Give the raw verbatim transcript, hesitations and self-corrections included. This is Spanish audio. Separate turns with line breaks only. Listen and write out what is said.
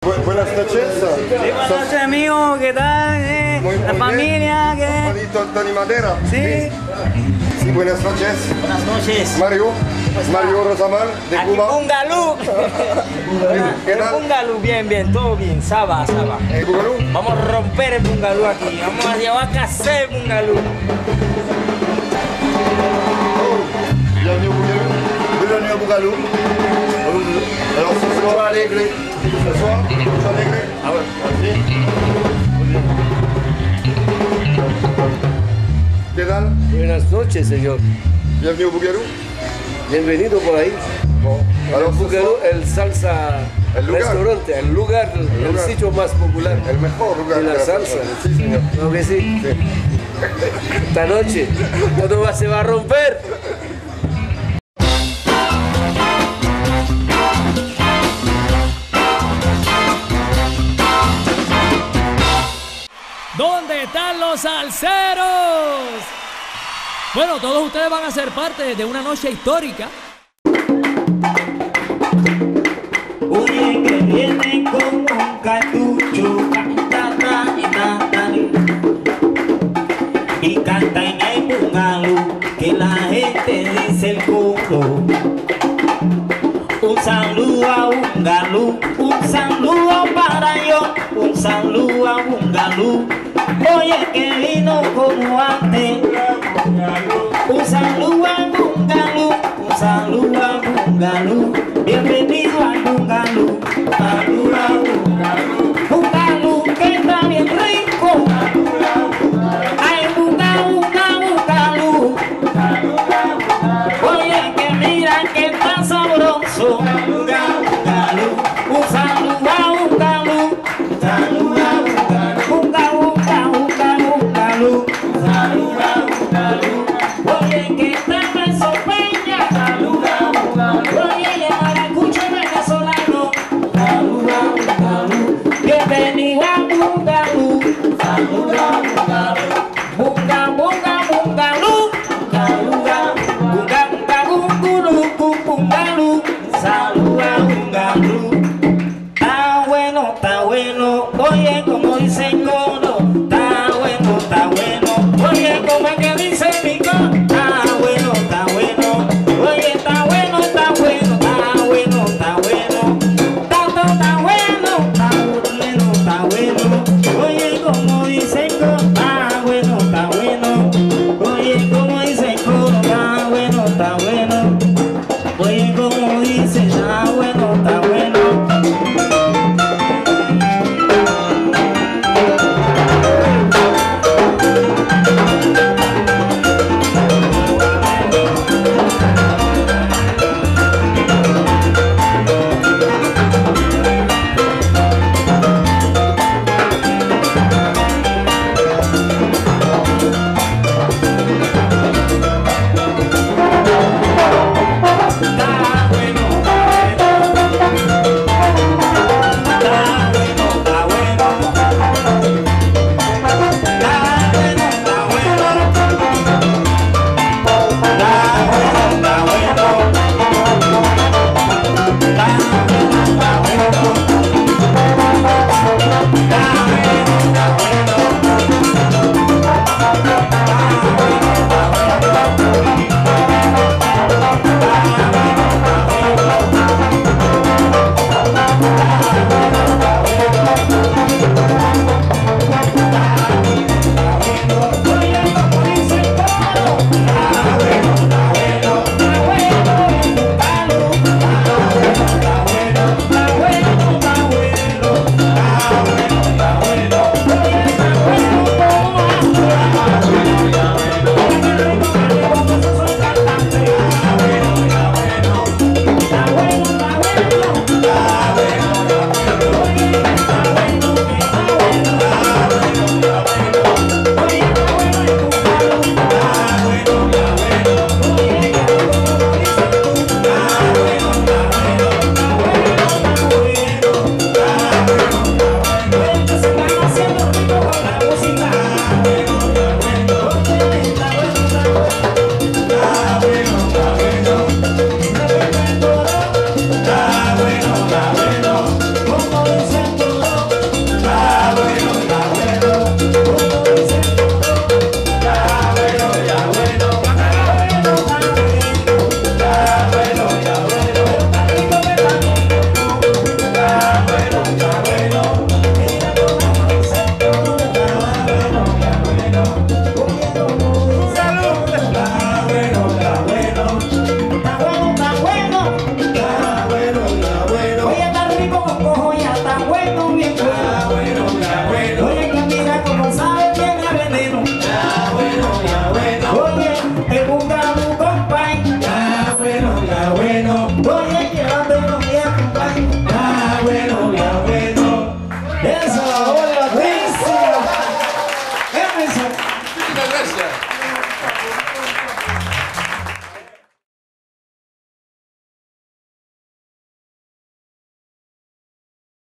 Bu- buenas noches.
Sí, buenas noches, amigo, ¿qué tal? Eh?
Muy-
¿La
muy
familia?
bien.
¿Qué?
Juanito Tony Madera.
Sí.
Sí, buenas noches.
Buenas noches.
Mario. Mario Rosamar, de
Aquí
Cuba.
Bungalú.
¿Qué tal?
Bungalú, bien, bien, todo bien, saba, saba.
¿El Bugalú?
Vamos a romper el bungalú aquí, vamos a llevar a casa el bungalú.
Bienvenue au Bougalou. Bienvenue au Bougalou. Alors ce soir alegre. Ce soir, mucho alegre. Ah ouais, así. Muy bien. ¿Qué tal?
Buenas noches, señor.
Bienvenue au Bougalou.
Bienvenido por ahí.
Bon, alors
El
ce
Bugalú,
soir,
el salsa
El lugar.
restaurante, el lugar, el,
lugar.
sitio más popular.
el mejor lugar
de la salsa.
Sí, señor.
¿No que sí?
Sí.
Esta noche todo va- se va a romper.
¿Dónde están los salseros? Bueno, todos ustedes van a ser parte de una noche histórica.
Oye, que viene con un cartucho, canta, ta, y ta, ta, y canta en el bungalú, que la gente dice el coro. Un saludo a Bungalú, un saludo para yo, un saludo a Bungalú. Oye, que vino como antes. Un saludo a Bungalú, un saludo a Bungalú. Bienvenido a Bungalú, saludo a Bungalú. Bungalú, que está bien rico. Ay, Bungalú, Bungalú. Oye, que mira que está sabroso. Bungalú, un saludo a Bungalú, saludo a Bungalú. Bungalú, Bungalú, Bungalú, saludo a Bungalú. Oye, que está Peso Peña. Saludo a Bungalú. Oye, el maracucho venezolano. Saludo a Bungalú. Bienvenido a Bungalú. Saludo a Bungalú. Bunga, bunga, bungalú. Saluda, bunga, bunga, bungulú, bungalú. Saluda, bungalú. Está bueno, está bueno. Oye, como dice el coro. Está bueno, está bueno. Oye, como es que dice mi coro. Está bueno, está bueno. Oye, está bueno, está bueno. Está bueno, está bueno. Está, está, está bueno. Está bueno, está bueno. Oye, como dice el coro. Está bueno, está bueno. Oye, como dice el coro. Está bueno, está bueno. Oye, como dice, está bueno, está bueno. Está bueno, está bueno. Doña